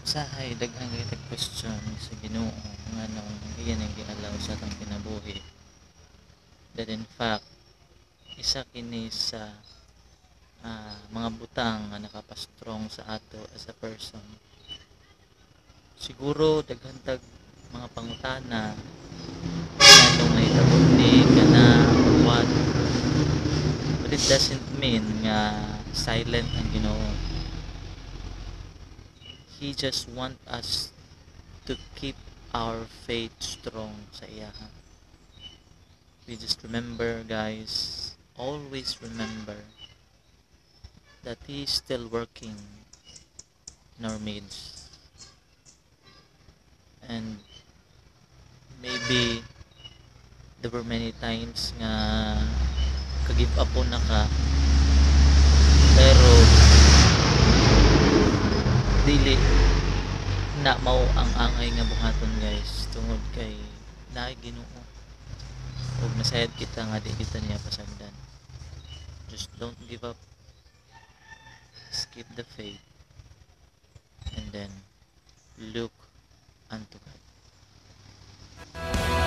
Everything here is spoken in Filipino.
Usahay daghang kita question sa Ginoo nganong iyan ang gialaw sa atong kinabuhi, that in fact isa kini sa mga butang nga nakapastrong sa ato as a person. Siguro daghan tag mga pangutana nganong nahitabo ni kana or what, but it doesn't mean nga silent ang Ginoo. He just want us to keep our faith strong sa iya. We just remember, guys, always remember that He is still working in our midst. And maybe there were many times nga kagive up po na ka, pero dili na mao ang angay nga buhaton, guys, tungod kay naay Ginoo ug nasayad kita nga di kita niya pasagdan. Just don't give up, just keep the faith, and then look unto God.